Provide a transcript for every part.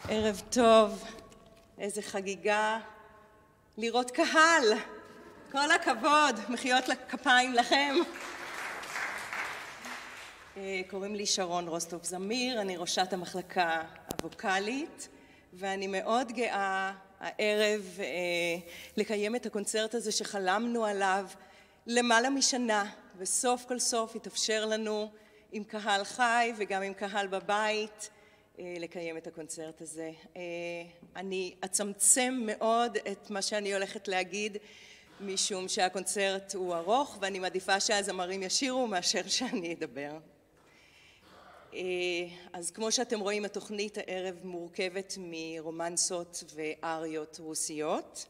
ערב טוב, איזה חגיגה לראות קהל. כל הכבוד, מחיאות כפיים לכם. קוראים לי שרון רוסטוב זמיר, אני ראשת המחלקה הווקלית, ואני מאוד גאה הערב לקיים את הקונצרט הזה שחלמנו עליו למעלה משנה, וסוף כל סוף התאפשר לנו עם קהל חי וגם עם קהל בבית לקיים את הקונצרט הזה. אני אצמצם מאוד את מה שאני הולכת להגיד, משום שהקונצרט הוא ארוך ואני מעדיפה שהזמרים ישירו מאשר שאני אדבר. אז כמו שאתם רואים, התוכנית הערב מורכבת מרומנסות ואריות רוסיות,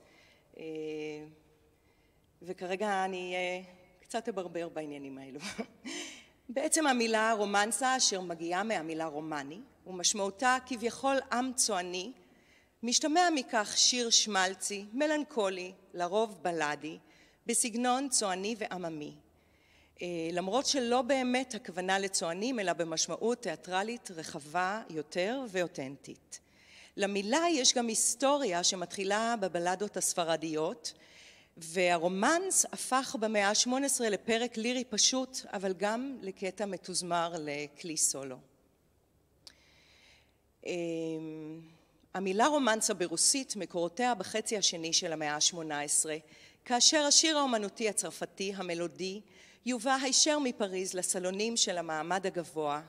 וכרגע אני קצת אברבר בעניינים האלו. בעצם המילה רומנסה, אשר מגיעה מהמילה רומני, ומשמעותה כביכול עם צועני, משתמע מכך שיר שמלצי, מלנכולי, לרוב בלדי, בסגנון צועני ועממי. למרות שלא באמת הכוונה לצוענים, אלא במשמעות תיאטרלית רחבה יותר ואותנטית. למילה יש גם היסטוריה שמתחילה בבלדות הספרדיות, והרומנס הפך במאה ה-18 לפרק לירי פשוט, אבל גם לקטע מתוזמר לכלי סולו. המילה רומנסה ברוסית מקורותיה בחצי השני של המאה ה-18, כאשר השיר האומנותי הצרפתי המלודי יובא הישר מפריז לסלונים של המעמד הגבוה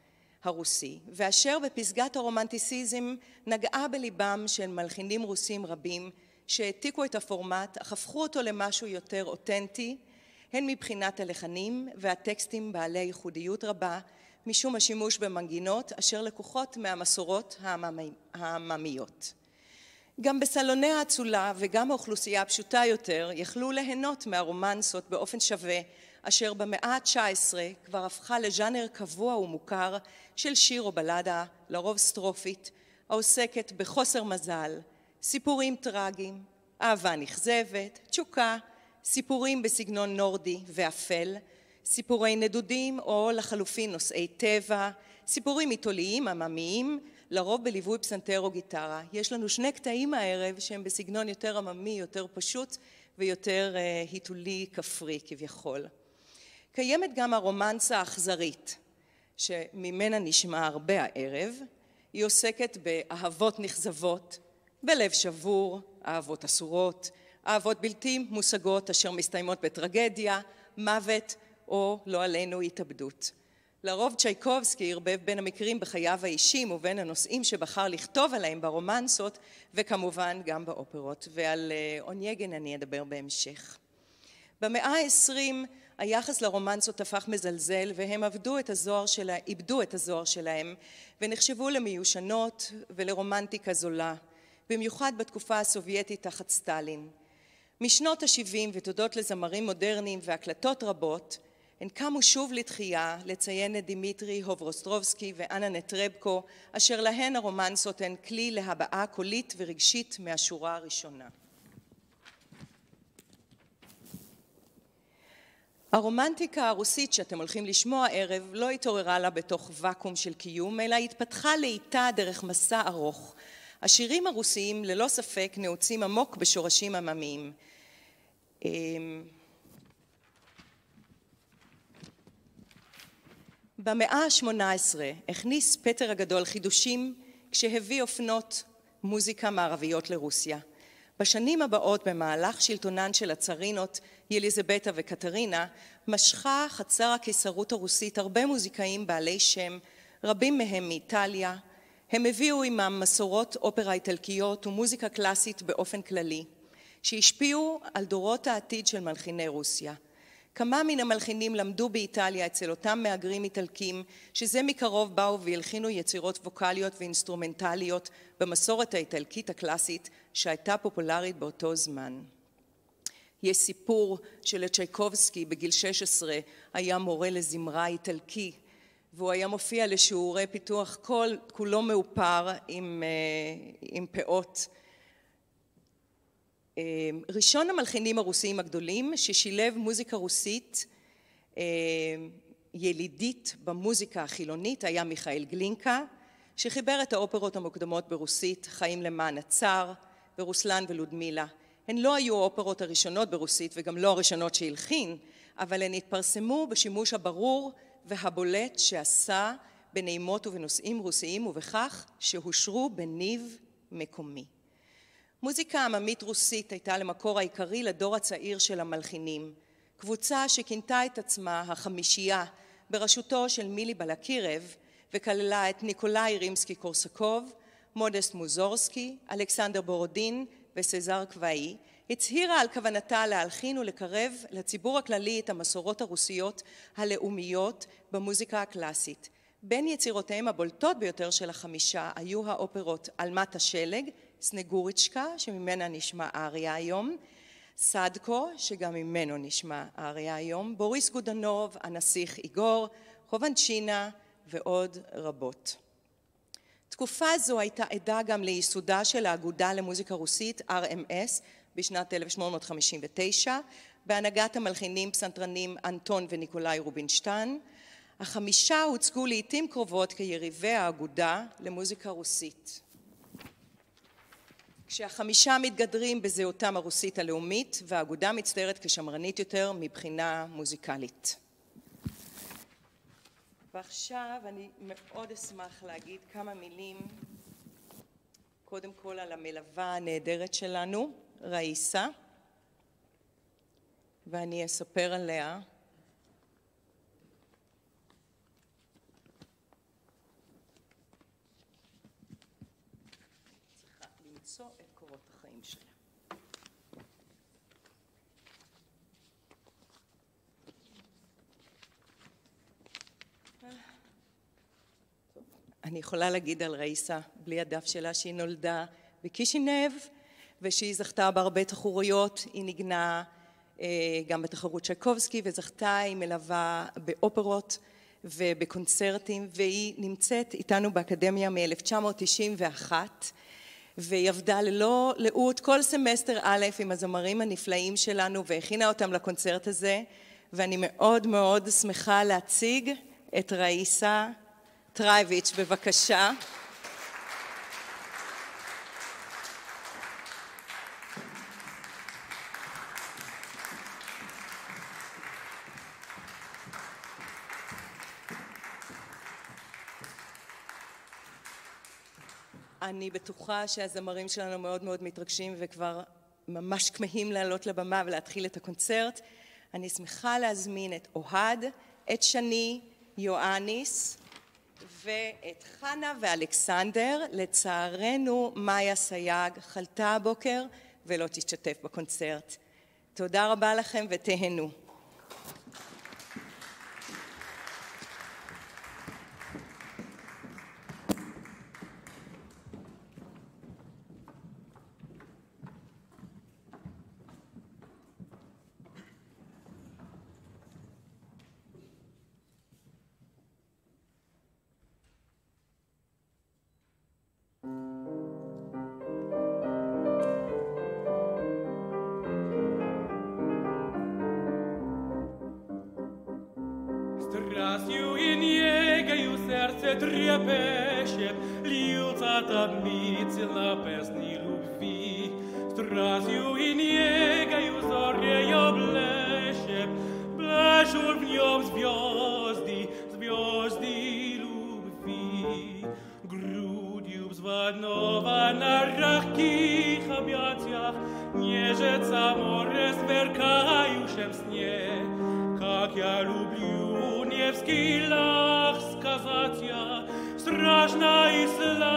הרוסי, ואשר בפסגת הרומנטיסיזם נגעה בליבם של מלחינים רוסים רבים שהעתיקו את הפורמט, אך הפכו אותו למשהו יותר אותנטי, הן מבחינת הלחנים והטקסטים בעלי ייחודיות רבה, משום השימוש במנגינות אשר לקוחות מהמסורות העממיות. גם בסלוני האצולה וגם האוכלוסייה הפשוטה יותר יכלו ליהנות מהרומנסות באופן שווה, אשר במאה ה-19 כבר הפכה לז'אנר קבוע ומוכר של שיר או בלדה, לרוב סטרופית, העוסקת בחוסר מזל, סיפורים טרגיים, אהבה נכזבת, תשוקה, סיפורים בסגנון נורדי ואפל, סיפורי נדודים או לחלופין נושאי טבע, סיפורים מיתוליים עממיים, לרוב בליווי פסנתר או גיטרה. יש לנו שני קטעים הערב שהם בסגנון יותר עממי, יותר פשוט ויותר היתולי כפרי כביכול. קיימת גם הרומנסה האכזרית, שממנה נשמע הרבה הערב. היא עוסקת באהבות נכזבות, בלב שבור, אהבות אסורות, אהבות בלתי מושגות אשר מסתיימות בטרגדיה, מוות או לא עלינו התאבדות. לרוב צ'ייקובסקי ערבב בין המקרים בחייו האישיים ובין הנושאים שבחר לכתוב עליהם ברומנסות, וכמובן גם באופרות, ועל אונייגן אני אדבר בהמשך. במאה ה-20 היחס לרומנסות הפך מזלזל, והם איבדו את הזוהר שלהם ונחשבו למיושנות ולרומנטיקה זולה, במיוחד בתקופה הסובייטית תחת סטלין. משנות ה-70 ותודות לזמרים מודרניים והקלטות רבות, הן קמו שוב לתחייה לציין את דימיטרי הוברוסטרובסקי ואנה נטרבקו, אשר להן הרומנסות הן כלי להבעה קולית ורגשית מהשורה הראשונה. הרומנטיקה הרוסית שאתם הולכים לשמוע הערב לא התעוררה לה בתוך ואקום של קיום, אלא התפתחה לאיטה דרך מסע ארוך. השירים הרוסיים ללא ספק נעוצים עמוק בשורשים עממיים. במאה ה-18 הכניס פטר הגדול חידושים כשהביא אופנות מוזיקה מערביות לרוסיה. בשנים הבאות במהלך שלטונן של הצרינות יליזבטה וקטרינה משכה חצר הקיסרות הרוסית הרבה מוזיקאים בעלי שם, רבים מהם מאיטליה. הם הביאו עמם מסורות אופרה איטלקיות ומוזיקה קלאסית באופן כללי, שהשפיעו על דורות העתיד של מלחיני רוסיה. כמה מן המלחינים למדו באיטליה אצל אותם מהגרים איטלקים, שזה מקרוב באו והלחינו יצירות ווקליות ואינסטרומנטליות במסורת האיטלקית הקלאסית שהייתה פופולרית באותו זמן. יש סיפור שלצ'ייקובסקי בגיל 16 היה מורה לזמרה איטלקי, והוא היה מופיע לשיעורי פיתוח קול, כולו מאופר עם פאות. ראשון המלחינים הרוסיים הגדולים ששילב מוזיקה רוסית ילידית במוזיקה החילונית היה מיכאל גלינקה, שחיבר את האופרות המוקדמות ברוסית, חיים למען הצאר, ורוסלן ולודמילה. הן לא היו האופרות הראשונות ברוסית וגם לא הראשונות שהלחין, אבל הן התפרסמו בשימוש הברור והבולט שעשה בנעימות ובנושאים רוסיים, ובכך שהושרו בניב מקומי. מוזיקה עממית רוסית הייתה למקור העיקרי לדור הצעיר של המלחינים, קבוצה שכינתה את עצמה החמישייה בראשותו של מילי בלקירב, וכללה את ניקולאי רימסקי קורסקוב, מודסט מוזורסקי, אלכסנדר בורודין וסזר קוואי, הצהירה על כוונתה להלחין ולקרב לציבור הכללי את המסורות הרוסיות הלאומיות במוזיקה הקלאסית. בין יצירותיהם הבולטות ביותר של החמישה היו האופרות אלמת השלג, סנגוריצ'קה, שממנה נשמע אריה היום, סדקו, שגם ממנו נשמע אריה היום, בוריס גודנוב, הנסיך איגור, חובנצ'ינה ועוד רבות. תקופה זו הייתה עדה גם לייסודה של האגודה למוזיקה רוסית RMS בשנת 1859, בהנהגת המלחינים פסנתרנים אנטון וניקולאי רובינשטיין. החמישה הוצגו לעתים קרובות כיריבי האגודה למוזיקה רוסית. כשהחמישה מתגדרים בזהותם הרוסית הלאומית, והאגודה מצטיירת כשמרנית יותר מבחינה מוזיקלית. ועכשיו אני מאוד אשמח להגיד כמה מילים, קודם כל על המלווה הנהדרת שלנו, ראיסה, ואני אספר עליה. צריכה למצוא את קורות החיים שלה. אני יכולה להגיד על ראיסה, בלי הדף שלה, שהיא נולדה בקישינב, ושהיא זכתה בהרבה תחרויות. היא ניגנה גם בתחרות צ'ייקובסקי, וזכתה, היא מלווה באופרות ובקונצרטים, והיא נמצאת איתנו באקדמיה מ-1991, והיא עבדה ללא לאות כל סמסטר א' עם הזמרים הנפלאים שלנו, והכינה אותם לקונצרט הזה, ואני מאוד מאוד שמחה להציג את ראיסה טרייביץ', בבקשה. אני בטוחה שהזמרים שלנו מאוד מאוד מתרגשים וכבר ממש כמהים לעלות לבמה ולהתחיל את הקונצרט. אני שמחה להזמין את אוהד, את שני, יואניס ואת חנה ואלכסנדר. לצערנו מאיה סייג חלתה הבוקר ולא תשתתף בקונצרט. תודה רבה לכם ותהנו. Трепещет, льются томительно песни любви. Страстью и негою зорею блещет, блещут в нем звезды, звезды любви. Грудью взволнована в мягких объятиях нежится море в сверкающем сне. Как я люблю Невский лах сказать я, страшно и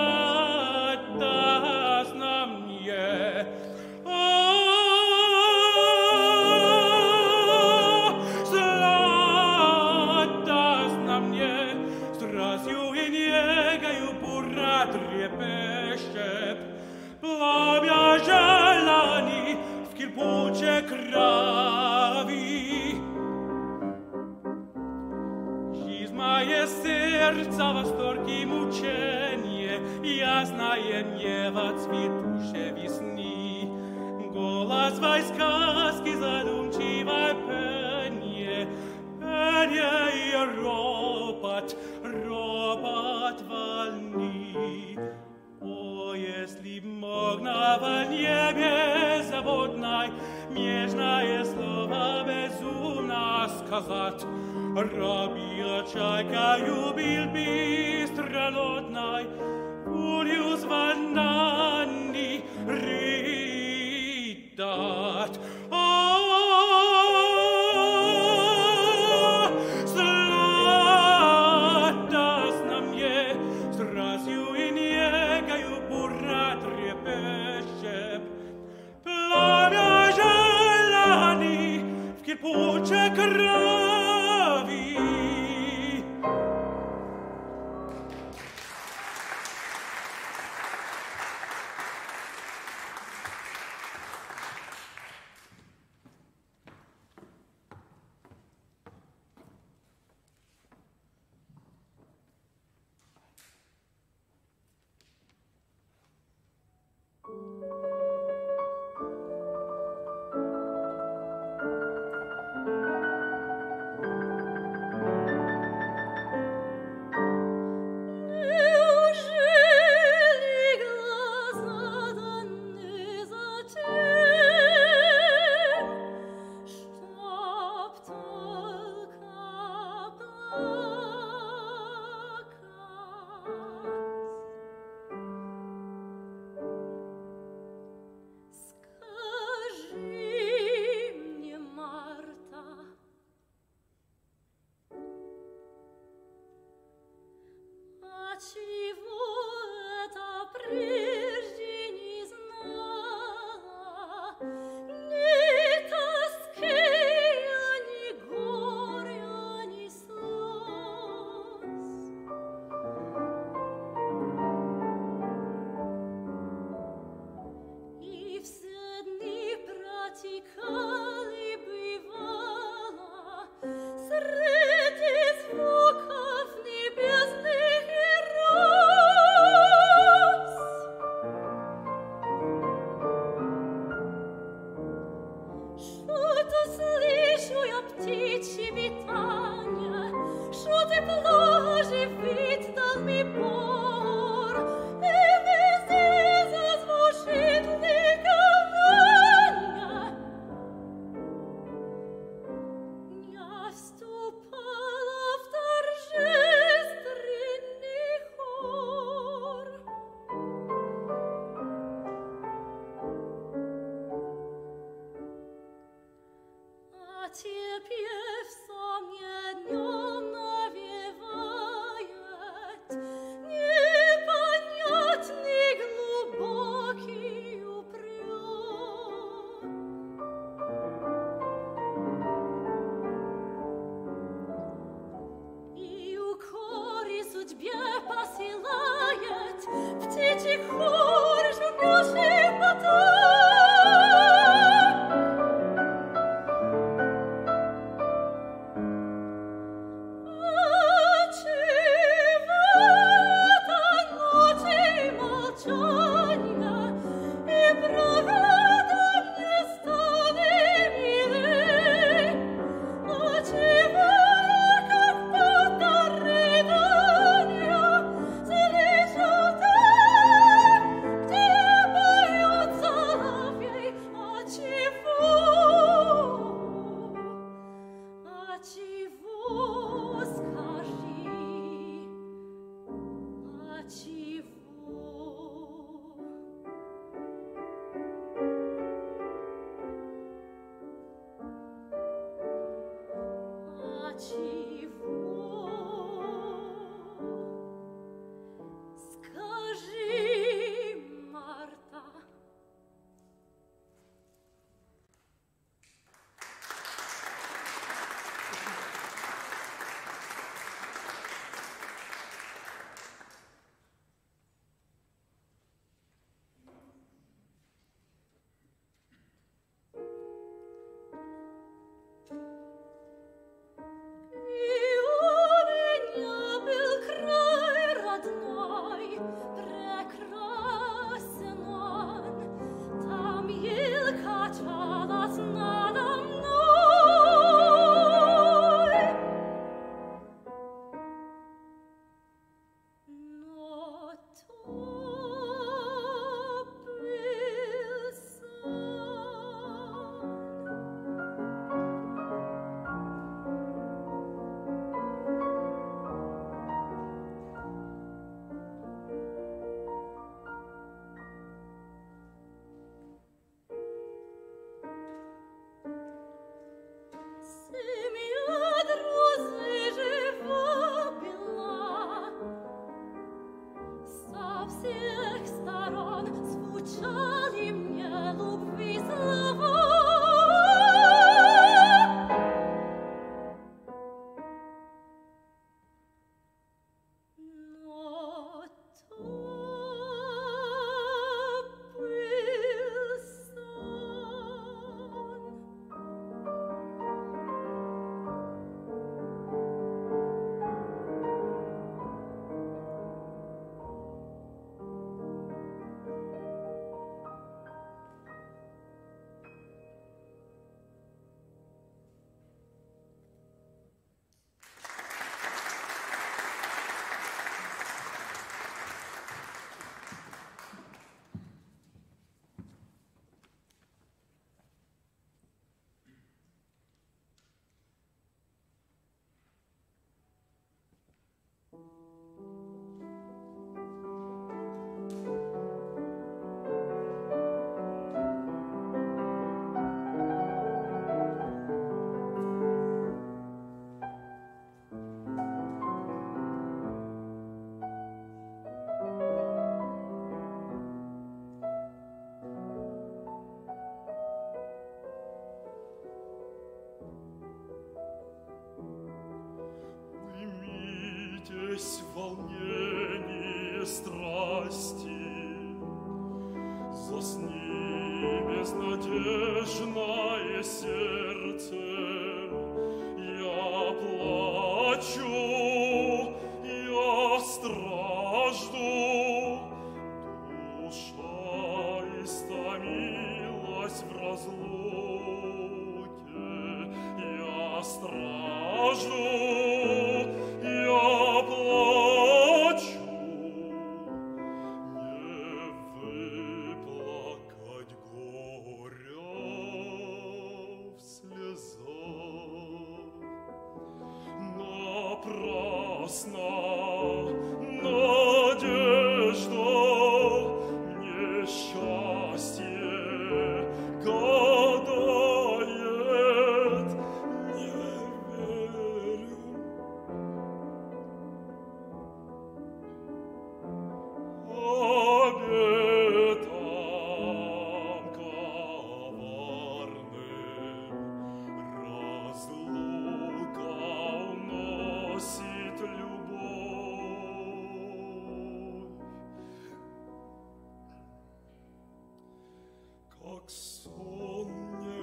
сладостно мне. Сладостно мне, страстью и негою бура трепещет, пламя желаний в кипучей крови. Мое сердце восторг и мучение, ясное небо цветущей весны. Голос твой сказки задумчивое пение, пение и ропот, ропот волны. если б мог на небе заводной нежное слово безумно сказать. Рабия чайка любил быстронотной, пулю звонанни ридать. Сладостно мне сразу и негою бура трепещет. Пламя желаний в кипучей крови. Засни, безнадежное сердце, я плачу, я стражду, душа истомилась в разлуке, я стражду, я плачу, не выплакать горя в слезах. Напрасно надежда мне счастье гадает, не верю. Обетам коварным разлука уносит любовь, как сон мне.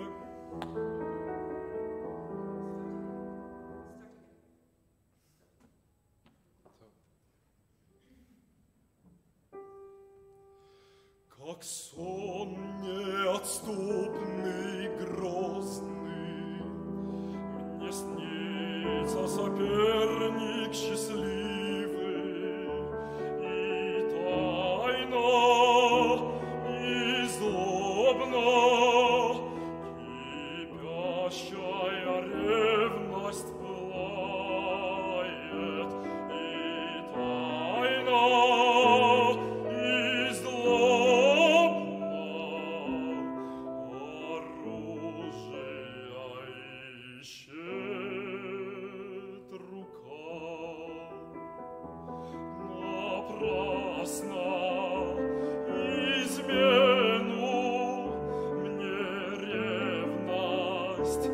Как сон неотступный, грозный, мне снится соперник счастливый, и тайно, и злобно кипящая ревность пылает, и тайно, и злобно оружия ищет рука. Напрасно измену мне ревность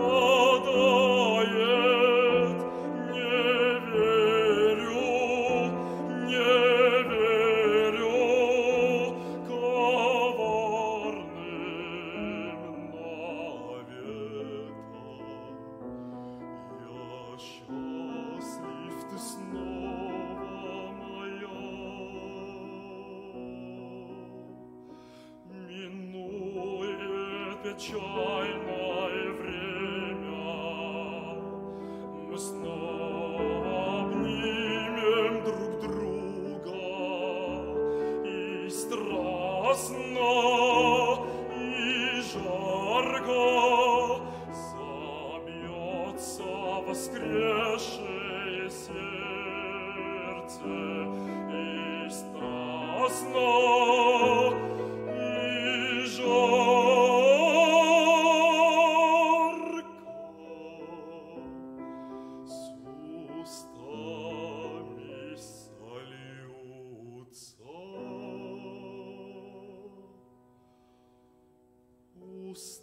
гадает, не верю, не верю коварным наветам. Я счастлив, ты снова моя. Минует печальное время, мы снова обнимем друг друга, и страстно, и жарко забьется воскресшее сердце, и страстно, и жарко с устами сольются уста.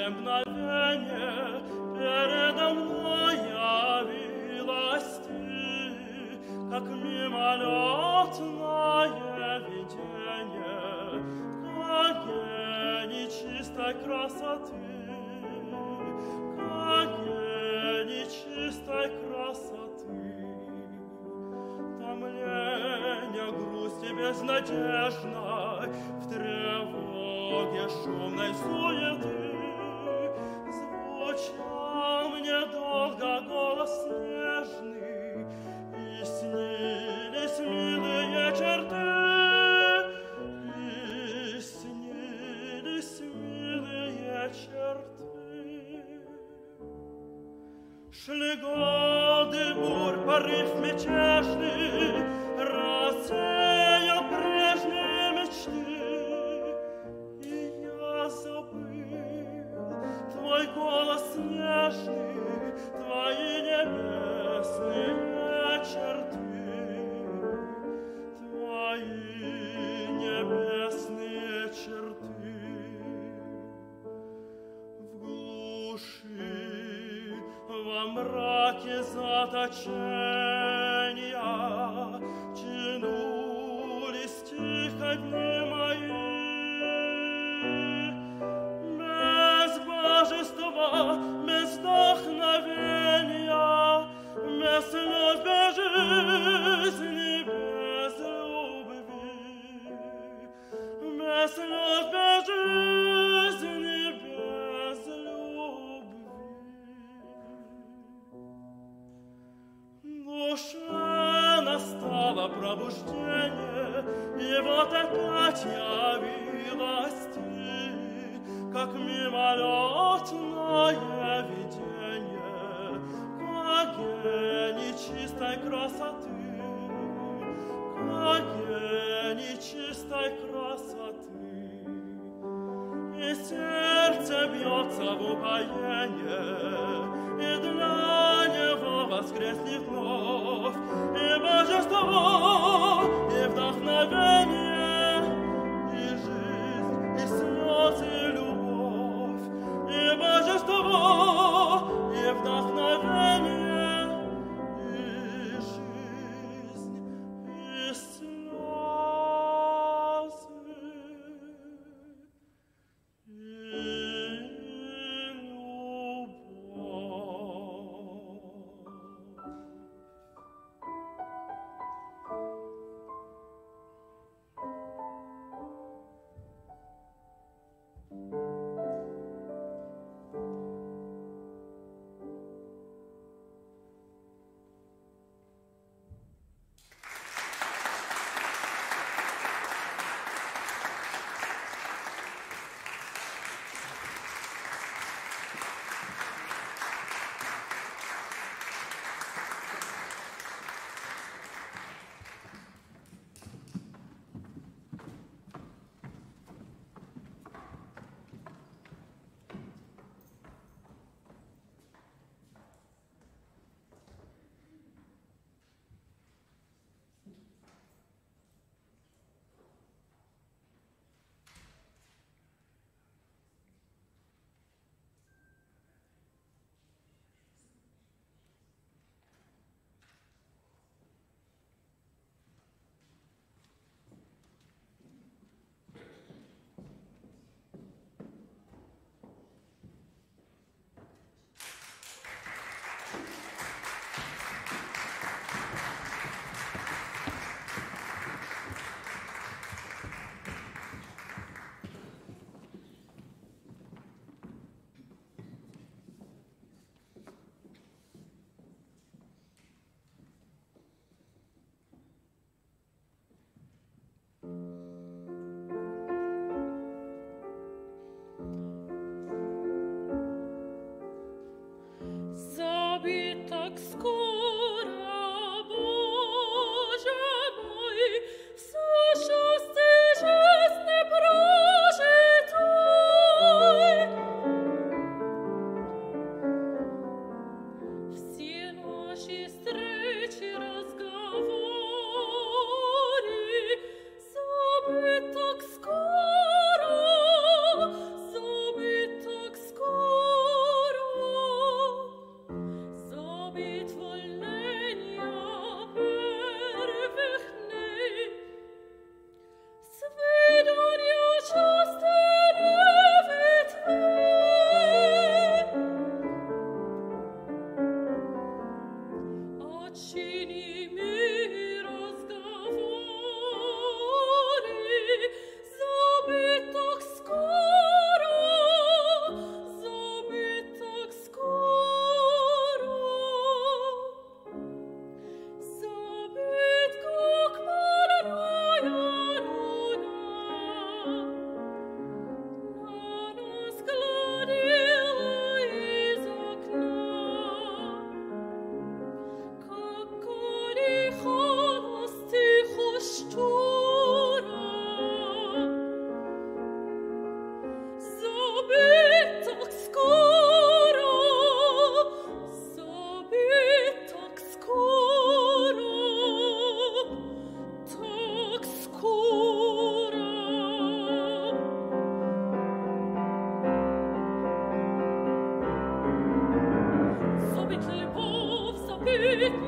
краткое мгновение передо мной явилась ты, как мимолетное видение, как гений чистой красоты, как гений чистой красоты. Томление, грусти безнадежной, в тревоге шумной суеты звучал мне долго голос нежный, и снились милые черты, и снились милые черты. Шли годы бурь, порыв мятежный рассеял прежние мечты, и я забыл твой голос нежный, твои небесные черты, твои небесные черты. В глуши, во мраке заточения тянулись тихо дни мои. Без божества, без вдохновения, без слез, без жизни, без любви, без слез, без жизни, без любви. Душе настало пробуждение, и вот опять явилась ты, как мимолетное видение, как гений чистой красоты, как гений чистой красоты. И сердце бьется в упоенье, и для него воскреснет вновь и божество, и вдохновение, и жизнь, и слезы, и любовь, и божество, и вдохновение, и жизнь, и слезы, и любовь.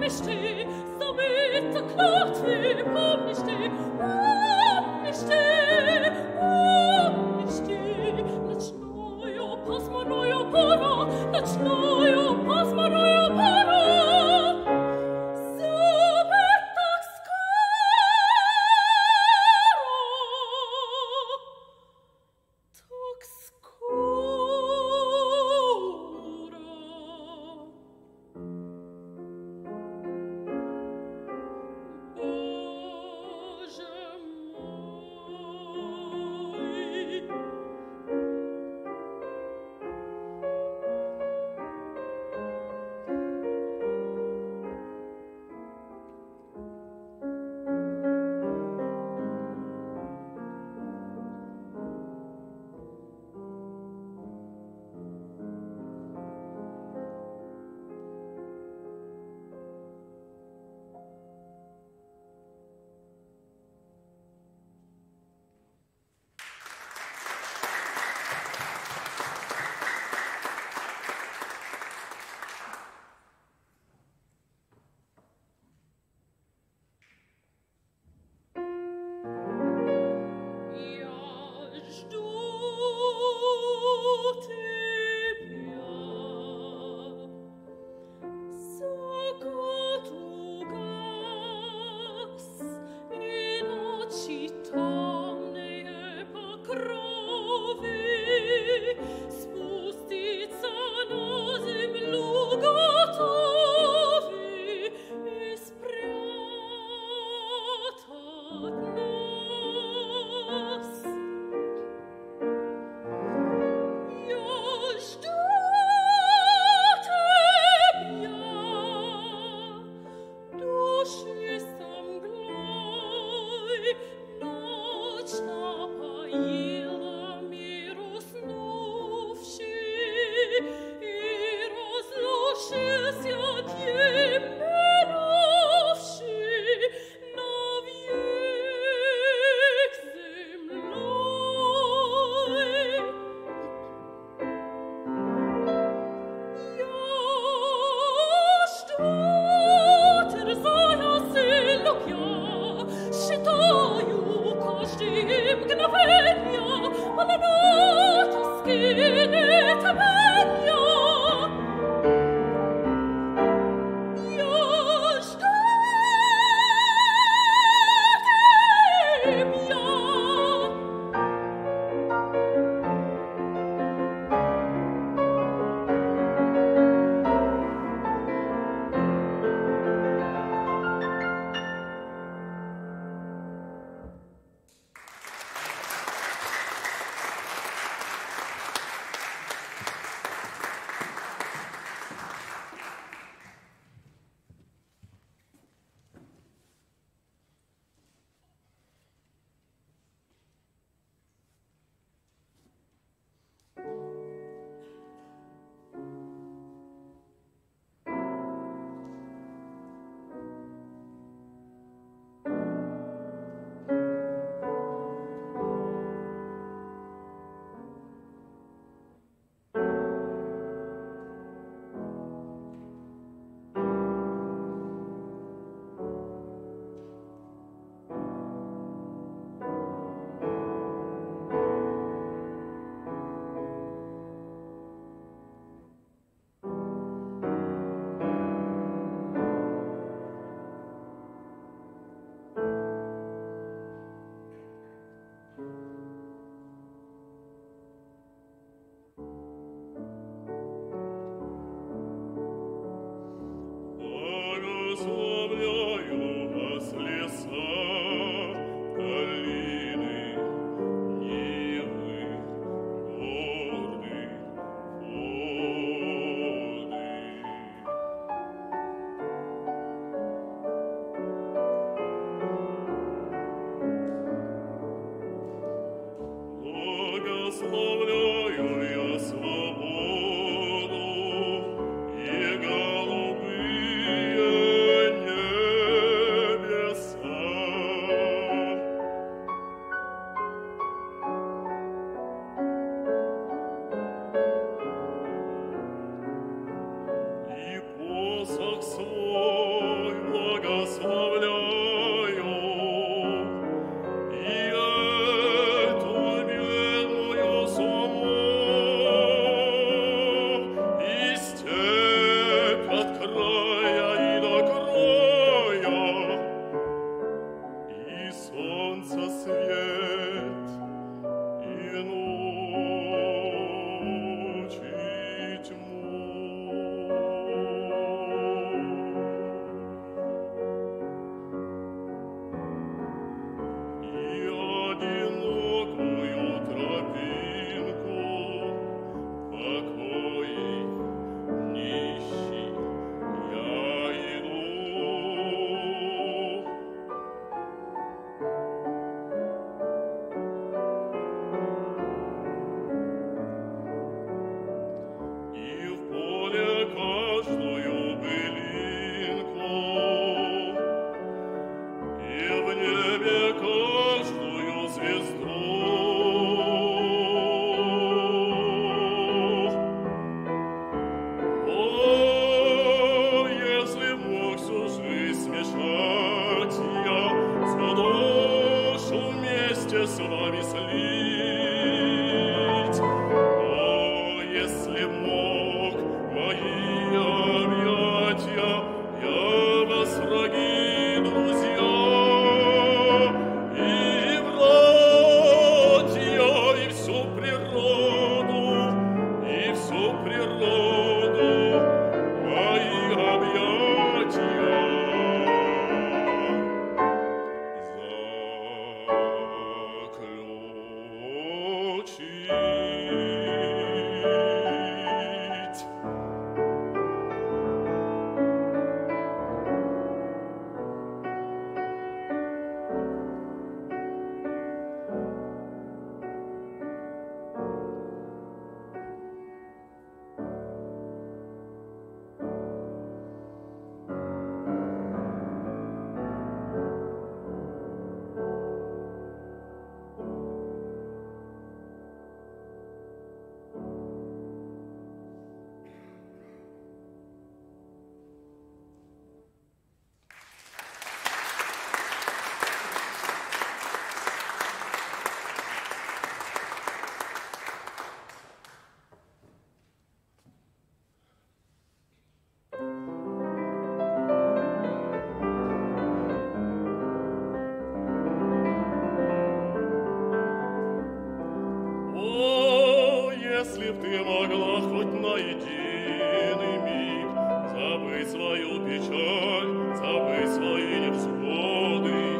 посох свой солнца свет, и ночи тьму. И одинокую тропинку покои нищий я иду. И в поле каждую былинку, и в небе каждую звезду. О, если б мог всю жизнь смешать я, всю душу вместе с вами слить. О, если б мог мои объятия, я вас, враги, друзья, и братья, и всю природу, мои объятия заключить. О, если б ты могла хоть на единый миг забыть свою печаль, забыть свои невзгоды.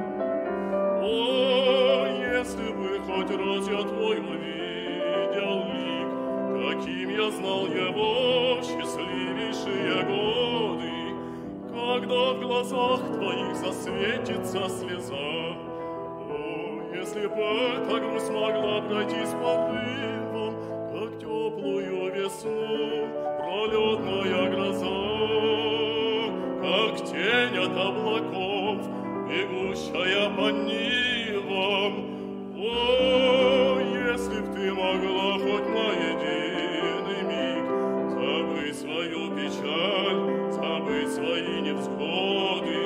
О, если бы хоть раз я твой увидел лик, каким я знал его в счастливейшие годы, когда в глазах твоих засветится слеза. Если б эта грусть могла пройти с порывом, как теплую весну пролетная гроза, как тень от облаков, бегущая по нивам. О, если б ты могла хоть на единый миг забыть свою печаль, забыть свои невзгоды.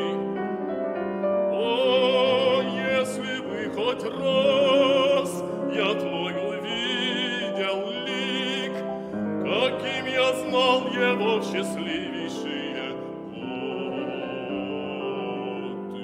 О, если бы хоть раз я твой увидел лик, каким я знал его в счастливейшие годы.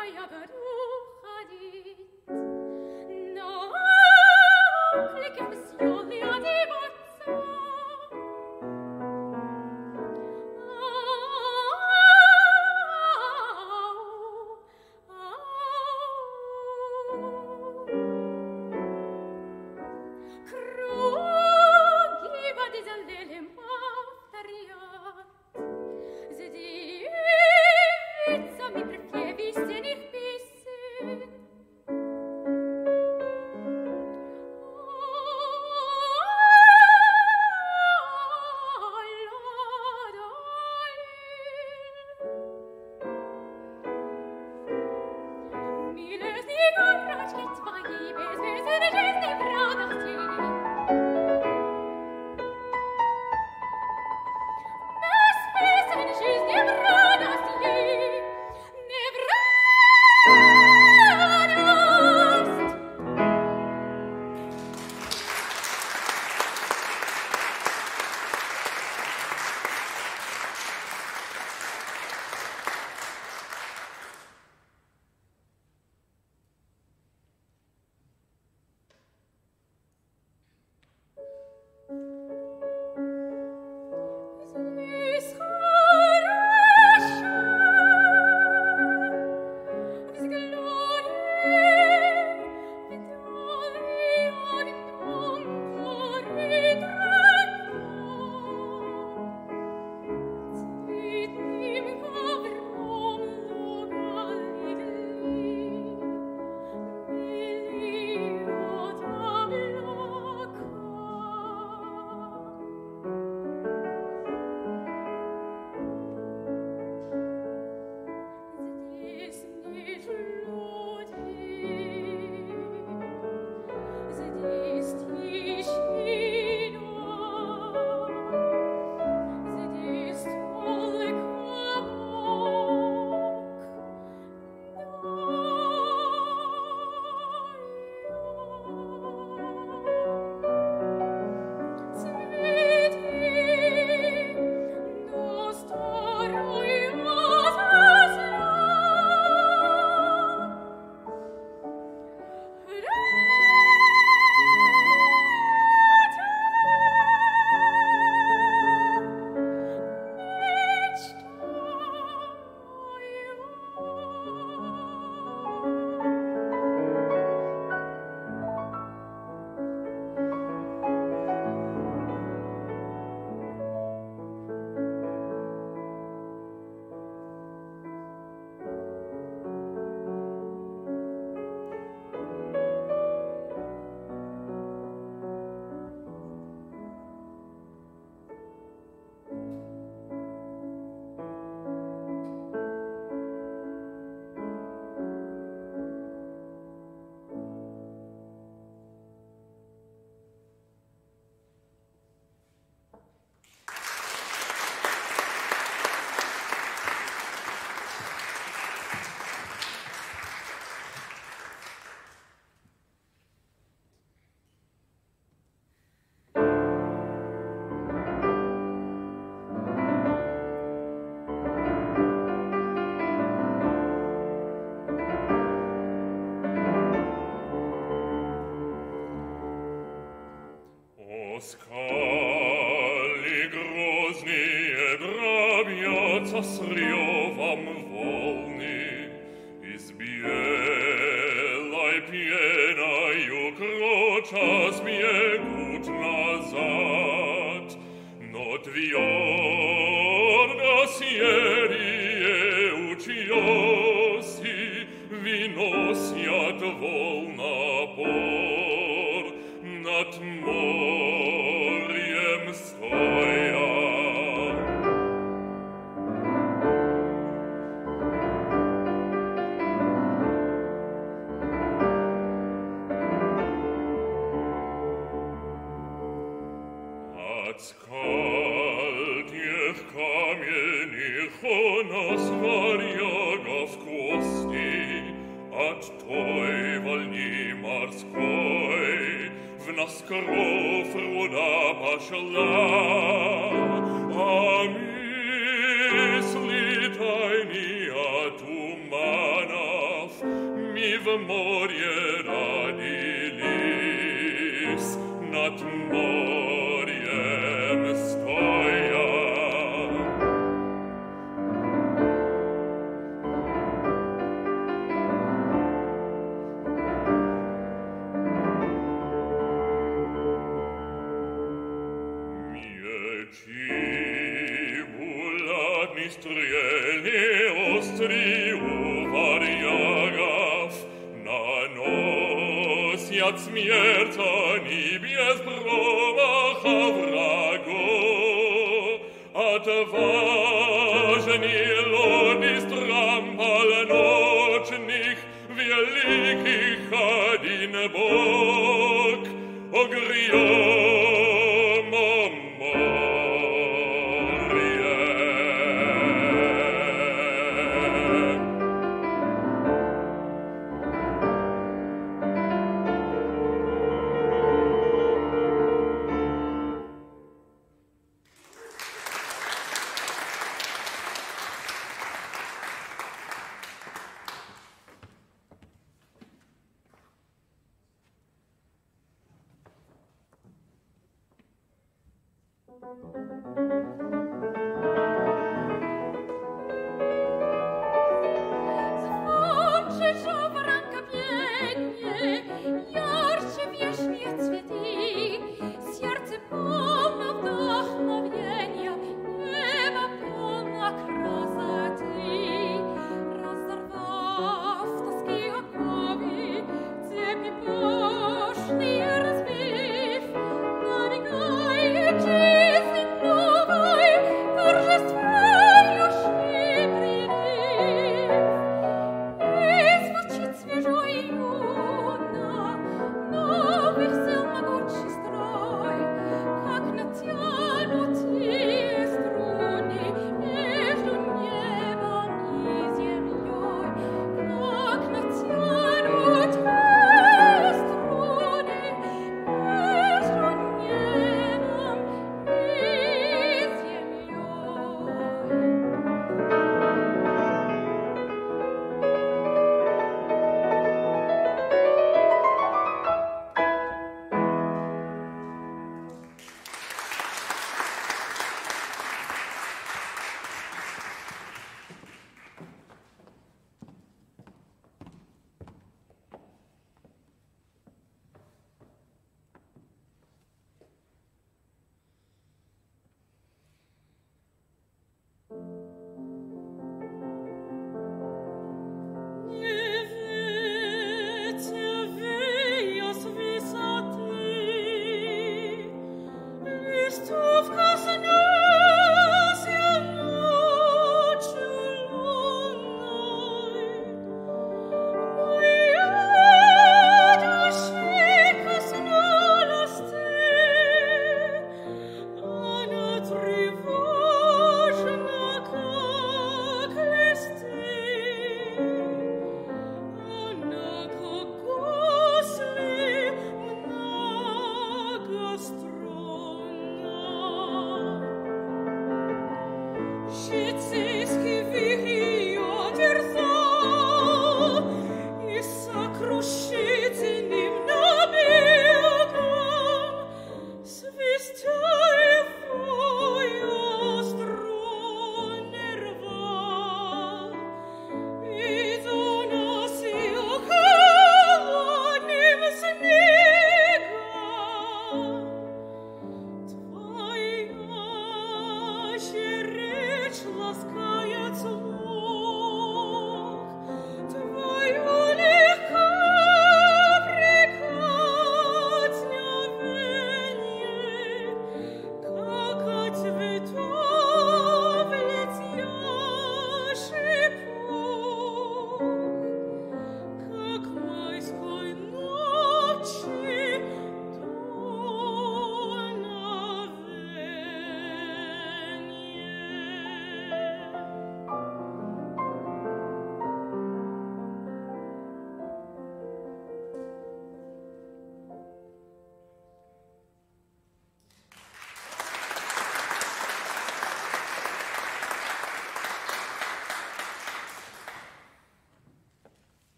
Скали грозные дробятся с ревом волны, и с белой пеною кроча сбегут назад, но твердо серие утеси выносят волн напор над морем стоя. От скал тех каменных у нас варягов кости, от той волни морской в нас кровь руда пошла, а мысли тайны от тумана в море родились, над морем стоя. Мечи булатни стрели остри у варягов наносят смерть они без промаха врагу. Отважней лоди стран полночных великих один Бог огрём Dzwonczy żołranka biegnie, jarczy wierzchnie cwieti, serce pełne wdохновения, nieba pełna красоты. Разорвав тоски оковы, цепи пышные разбив, набегает жизнь.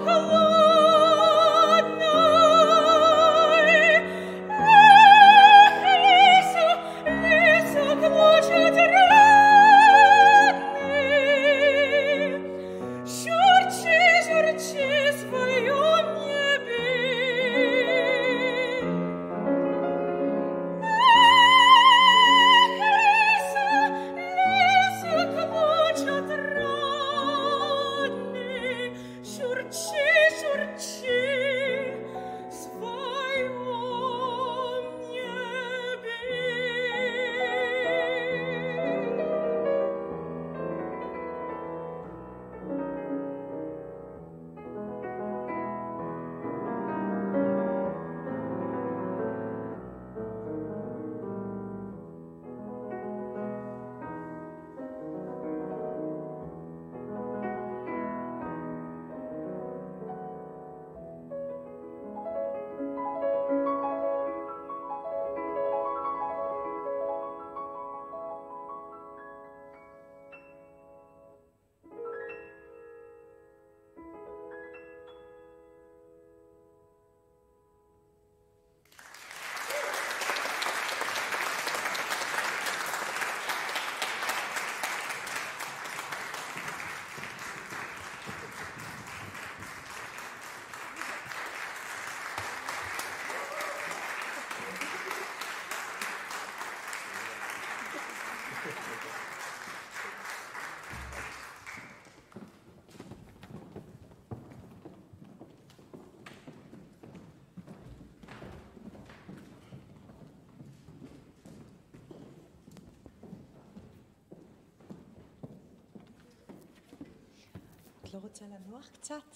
את לא רוצה לנוח קצת?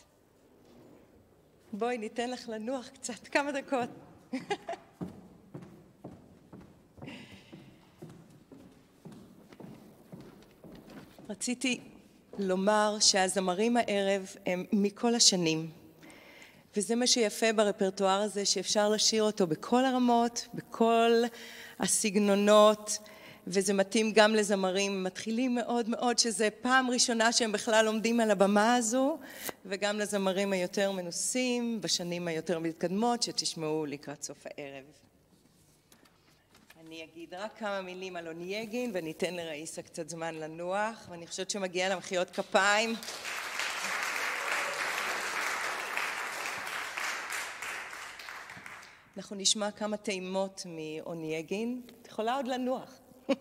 בואי ניתן לך לנוח קצת, כמה דקות. רציתי לומר שהזמרים הערב הם מכל השנים, וזה מה שיפה ברפרטואר הזה, שאפשר לשיר אותו בכל הרמות, בכל הסגנונות, וזה מתאים גם לזמרים מתחילים מאוד מאוד, שזה פעם ראשונה שהם בכלל עומדים על הבמה הזו, וגם לזמרים היותר מנוסים, בשנים היותר מתקדמות, שתשמעו לקראת סוף הערב. אני אגיד רק כמה מילים על אונייגין, וניתן לראיסה קצת זמן לנוח, ואני חושבת שמגיע לה מחיאות כפיים. אנחנו נשמע כמה טעימות מאונייגין. את יכולה עוד לנוח.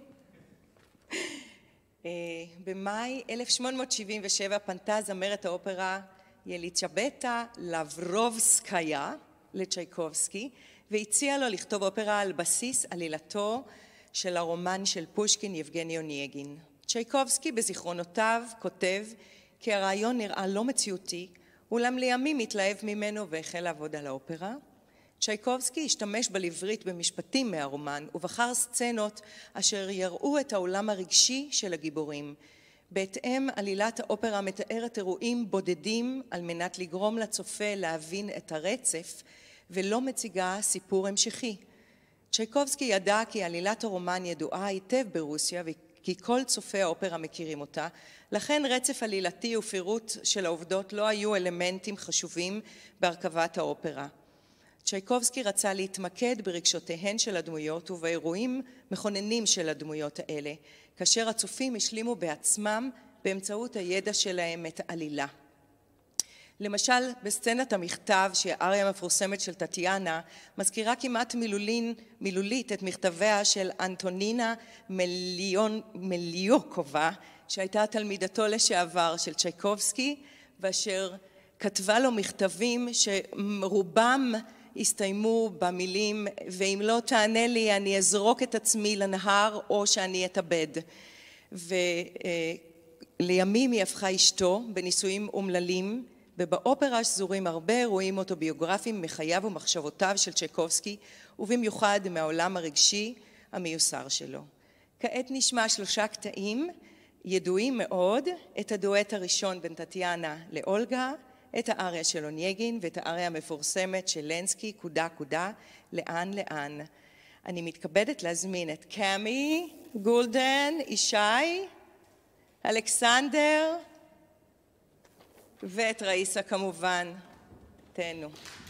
במאי 1877 פנתה זמרת האופרה יליצ'בטה לברובסקיה לצ'ייקובסקי, והציעה לו לכתוב אופרה על בסיס עלילתו של הרומן של פושקין יבגני אונייגין. צ'ייקובסקי בזיכרונותיו כותב כי הרעיון נראה לא מציאותי, אולם לימים התלהב ממנו והחל לעבוד על האופרה. צ'ייקובסקי השתמש בלברית במשפטים מהרומן ובחר סצנות אשר יראו את העולם הרגשי של הגיבורים. בהתאם, עלילת האופרה מתארת אירועים בודדים על מנת לגרום לצופה להבין את הרצף ולא מציגה סיפור המשכי. צ'ייקובסקי ידע כי עלילת הרומן ידועה היטב ברוסיה וכי כל צופי האופרה מכירים אותה, לכן רצף עלילתי ופירוט של העובדות לא היו אלמנטים חשובים בהרכבת האופרה. צ'ייקובסקי רצה להתמקד ברגשותיהן של הדמויות ובאירועים מכוננים של הדמויות האלה, כאשר הצופים השלימו בעצמם באמצעות הידע שלהם את העלילה. למשל, בסצנת המכתב שהאריה המפורסמת של טטיאנה מזכירה כמעט מילולית את מכתביה של אנטונינה מליוקובה, שהייתה תלמידתו לשעבר של צ'ייקובסקי, ואשר כתבה לו מכתבים שרובם הסתיימו במילים ואם לא תענה לי אני אזרוק את עצמי לנהר או שאני אתאבד. ולימים היא הפכה אשתו בנישואים אומללים, ובאופרה שזורים הרבה אירועים אוטוביוגרפיים מחייו ומחשבותיו של צ'ייקובסקי, ובמיוחד מהעולם הרגשי המיוסר שלו. כעת נשמע 3 קטעים ידועים מאוד, את הדואט הראשון בין טטיאנה לאולגה, את האריה של אונייגין ואת האריה המפורסמת של לנסקי, קודה קודה, לאן לאן. אני מתכבדת להזמין את קאמי, גולדן, ישי, אלכסנדר, ואת ראיסה כמובן, תהנו.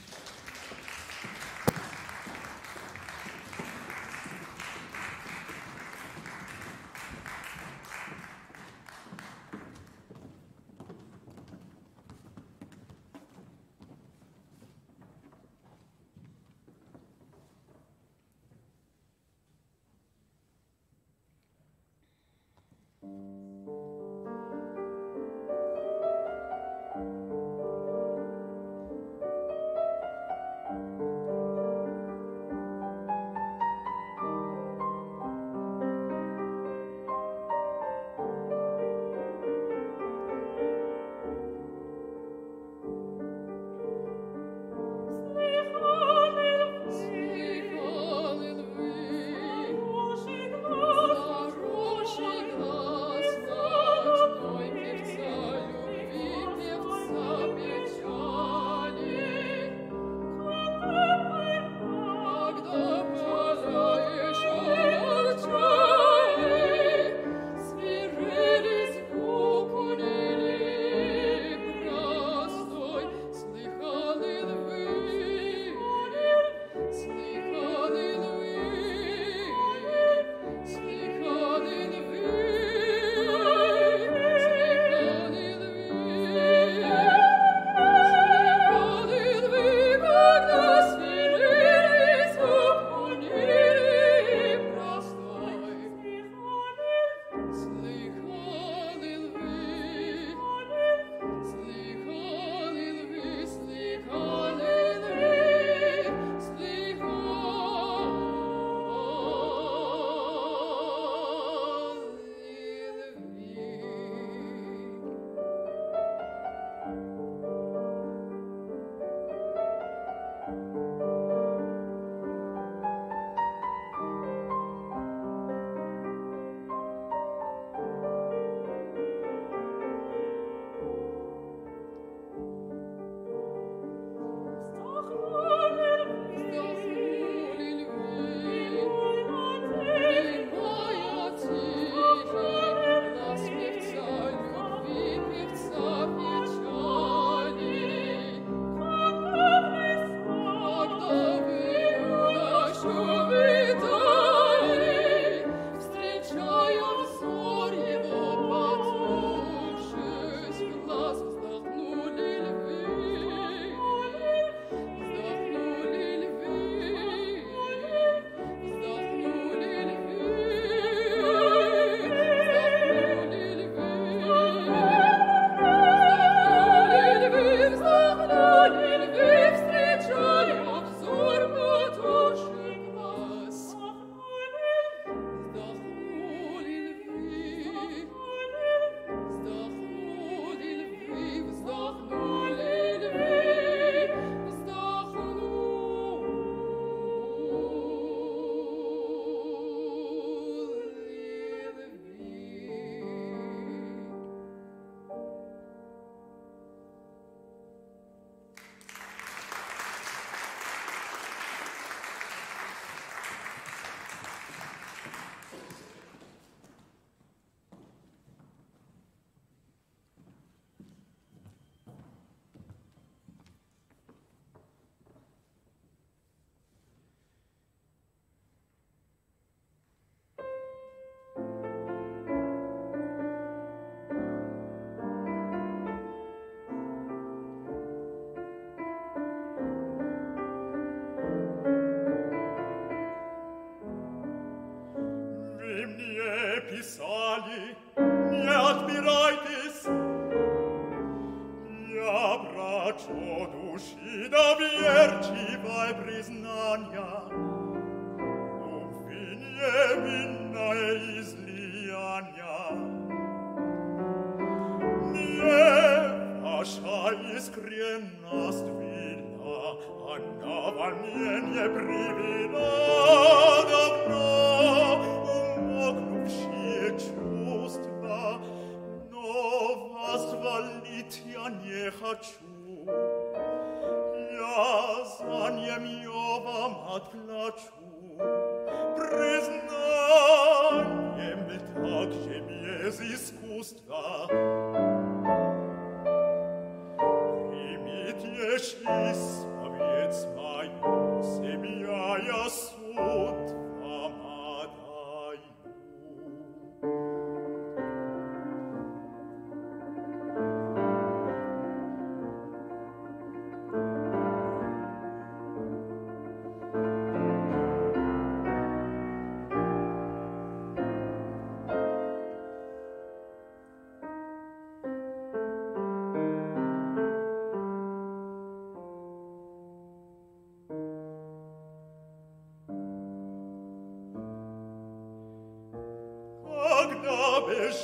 писали, не отбирайтесь. Я прочу души доверчивое признание, любви невинное излияние. Не ваша искренность видна, она во мне не привела давно умолкнувшие чувства, но возволить я не хочу. Я за нее вам отплачу признанием также без искусства.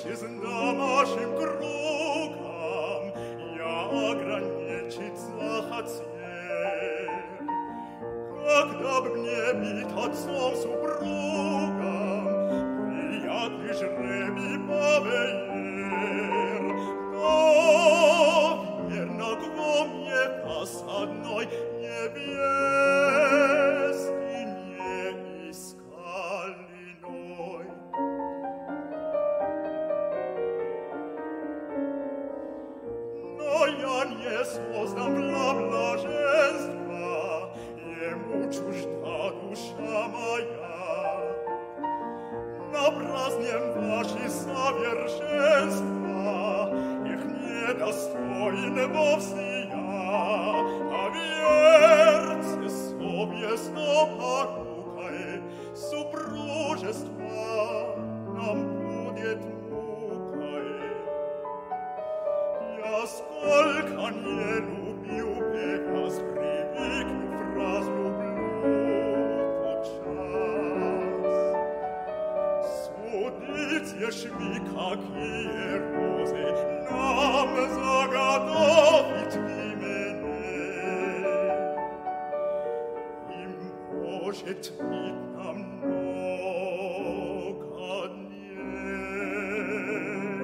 домашним кругом я ограничить захотел. Когда б мне бить отцом супругом, приятный жребий повеер, но верно кво мне вас одной невесты не искал иной. Но я не создан для блаженства, ему чужда душа моя. Напразнем ваши совершенства, их недостоин вовсе я. Поверьте совестно порукой, супружество нам будет мукой. Я сколько не любил бы вас, привыкнув разлюблю тотчас. Судите ж вы, какие розы нам заготовить имене. И может быть нам много дней.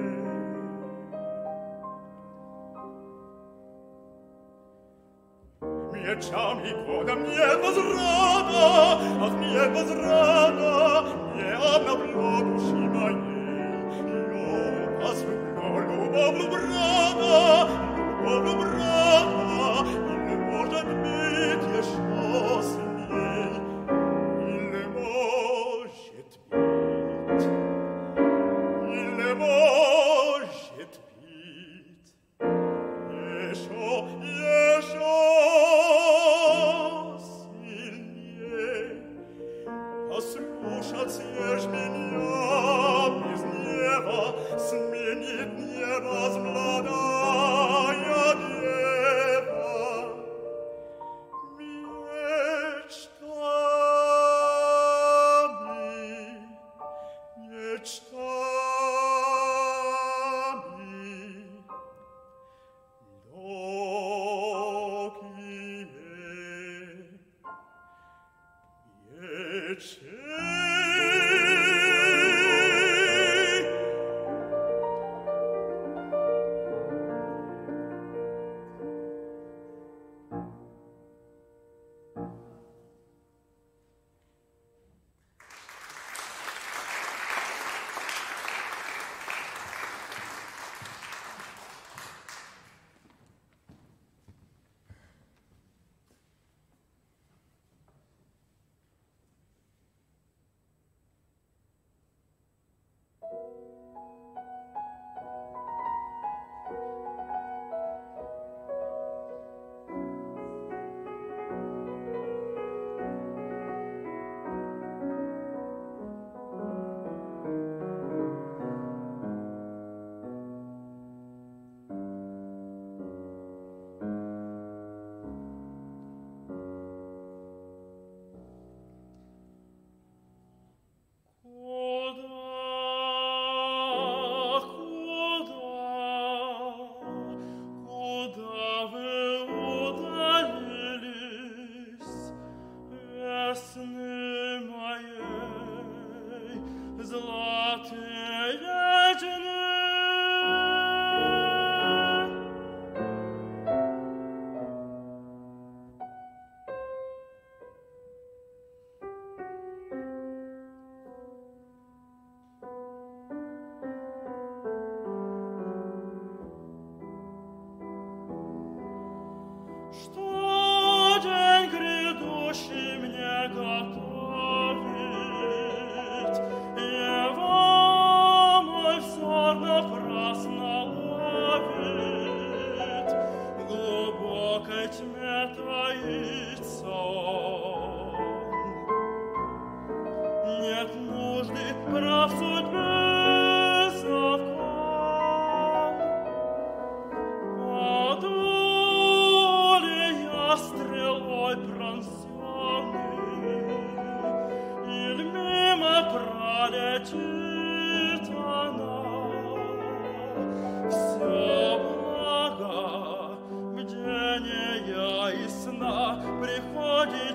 Мечам и годом нет возврата, ах, нет возврата, не обновлю души моей. Я вас люблю, любовь брата, или, может быть, еще с ней, или, может быть, еще сильней. Послушаться ж меня без неба, сменит невозмладая дева.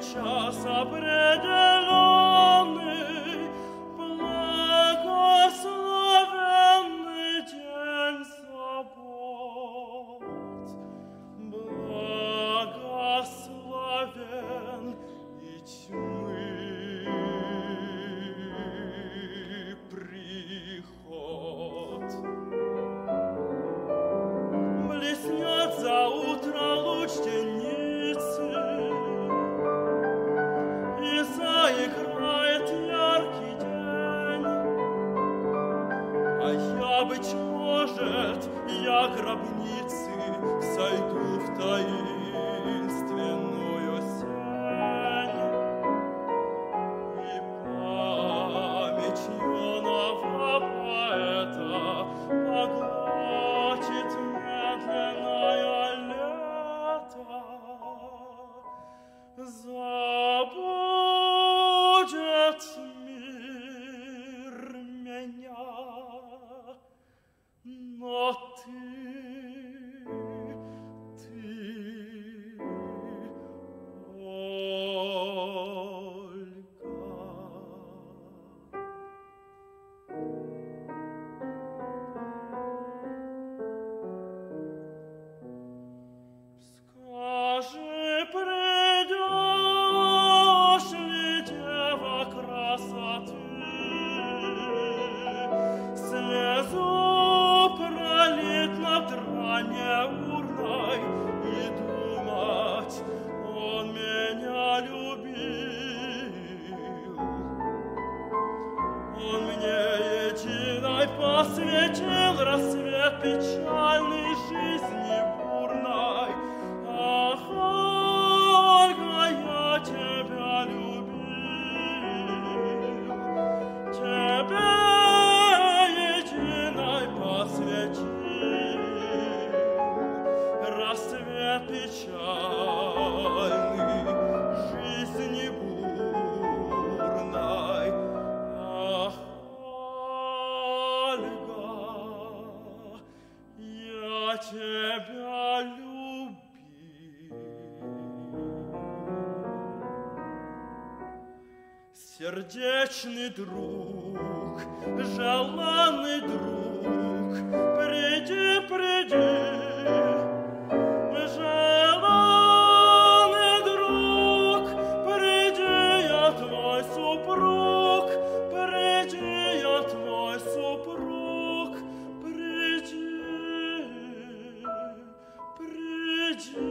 час определенный, благословенный день суббот, благословен и тьмы приход. Блеснет за утро луч деницы, и заиграет яркий день. А я, быть может, я гробницы сойду в таинственную сень, и память юного поэта поглотит медленное лето. Забудет мир меня, но ты, скажи, придешь ли, дева красоты, слезу пролить над ранней урной и думать, он меня любил. Он мне единой посвятил рассвет печальной жизни бурной. Ах, Ольга, я тебя любил, тебе единой посвятил рассвет печальный жизни бурной. Ах, Ольга, я тебя любил. Сердечный друг, желанный друг, приди, приди. Желанный друг, приди, я твой супруг, приди, я твой супруг, приди, приди.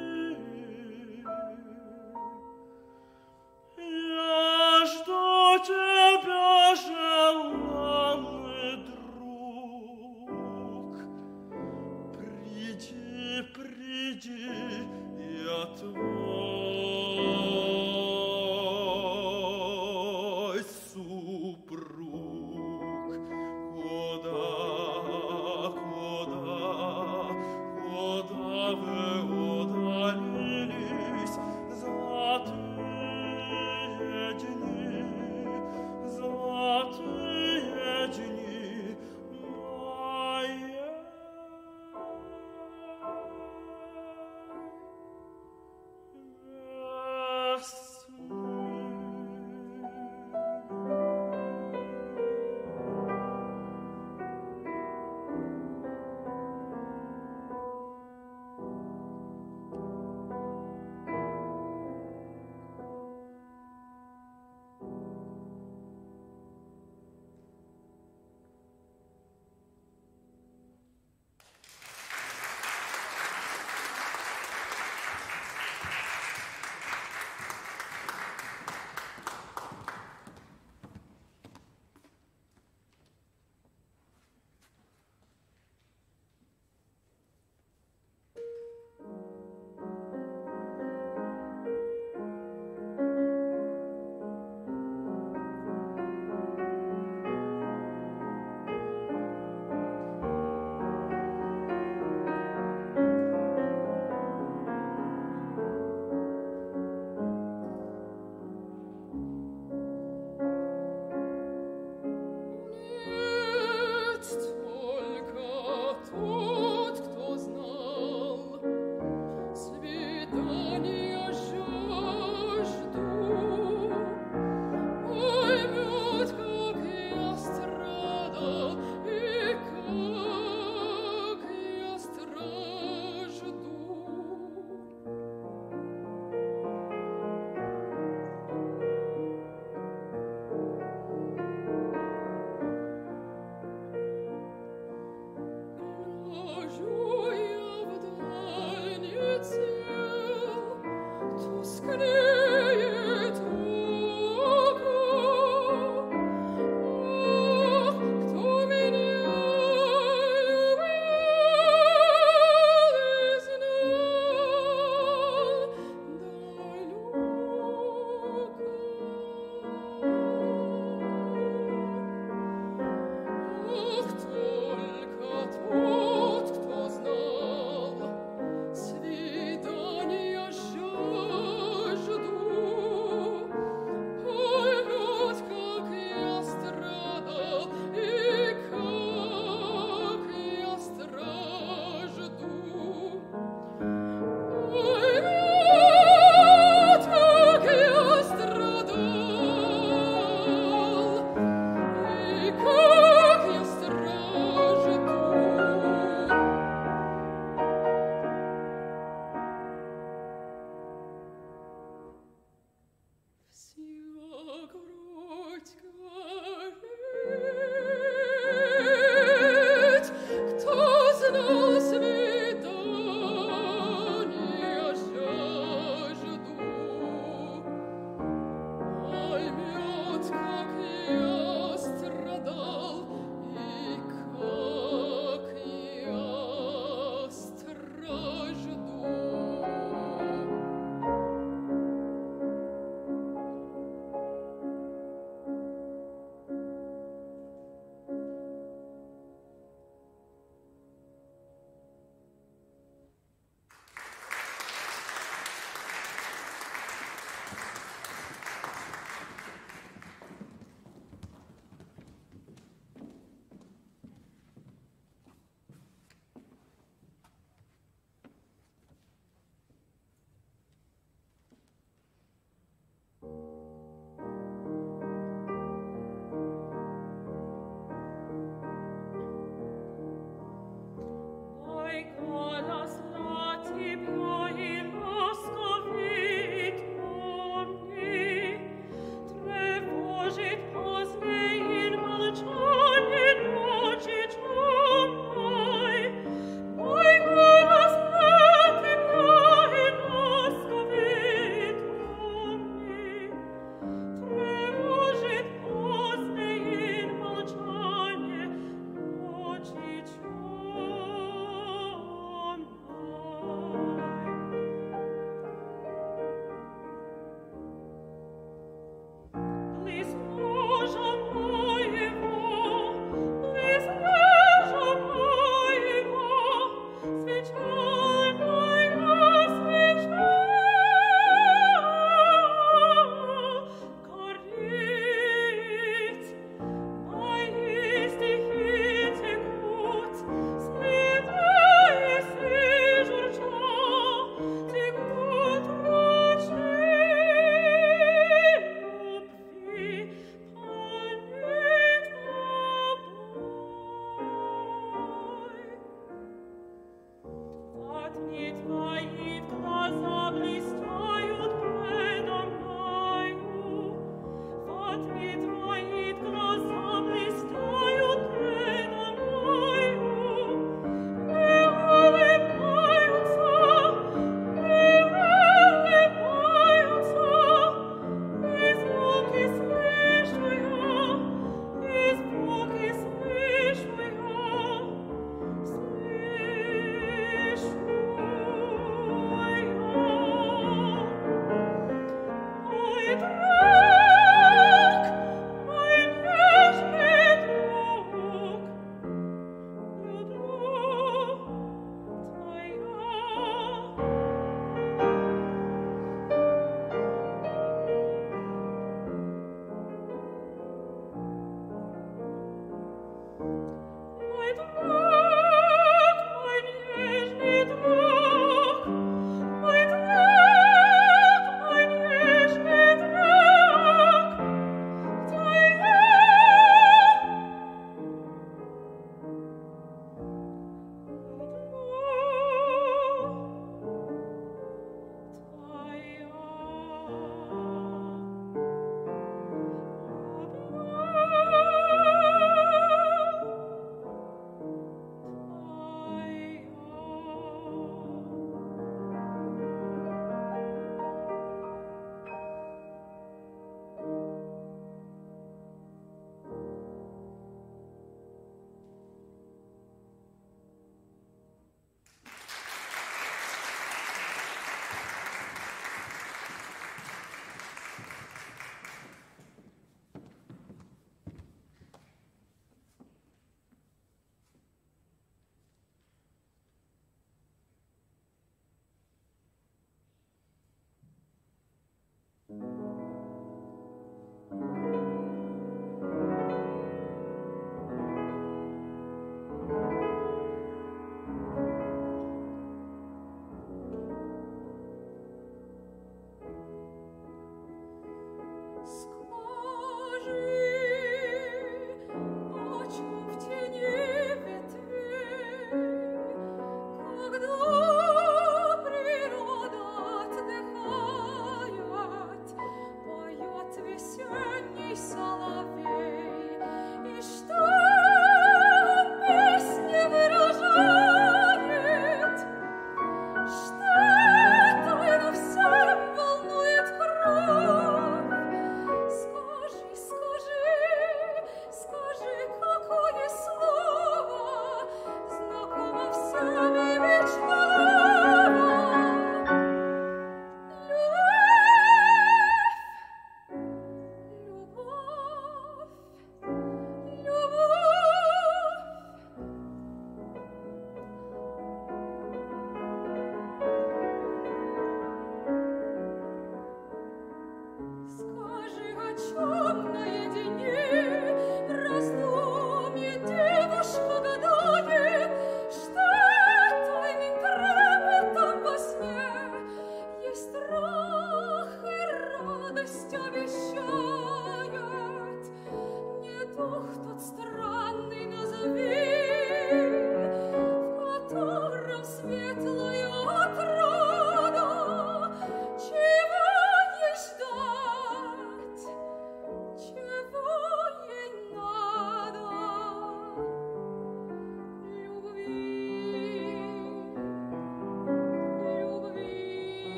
Я жду тебя, желанный друг. Приди, приди, я твой супруг. Куда вы удалились, золотые дни мои?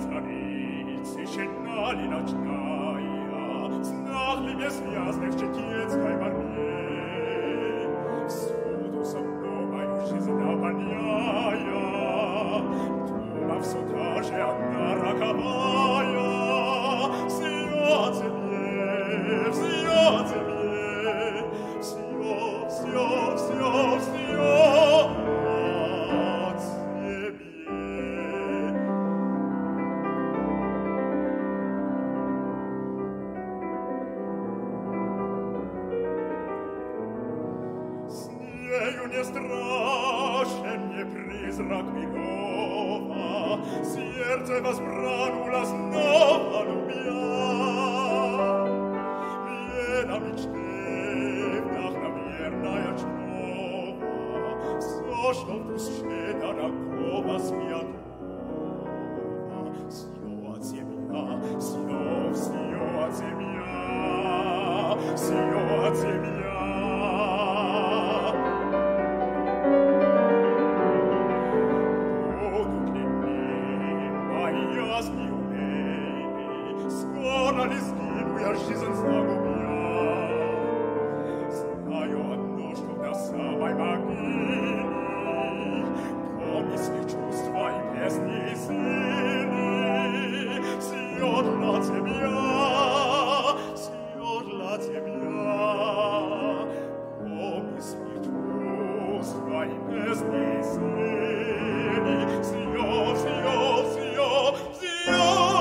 страницы щенали ночная, снах ли бессвязных чтец каймарней, всюду со мною жизнь наполняя, дума все та же одна роковая, смеется мне, смеется мне, все от тебе. Не страшен мне призрак мигова, сердце возбрануло снова любя. Вена мечты, вдохновенная чнова, все, что в душе дорогого святого. Все от себя, все от себя, все от себя. Скоро ли сгину я жизнь загубя? Знаю одно, что до самой могилы помысли чувства и песни и сыны. Все для тебя, все для тебя. Помысли чувства и песни и сыны. Все, все, все, все.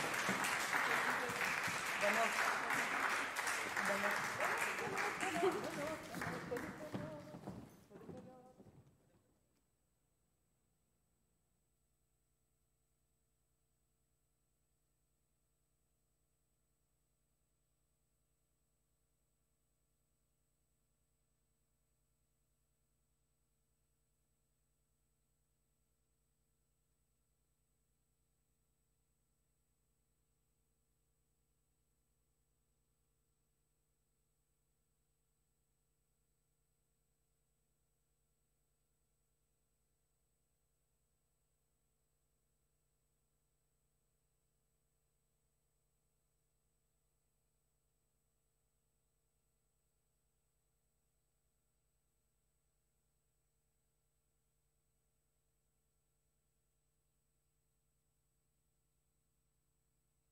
Thank you.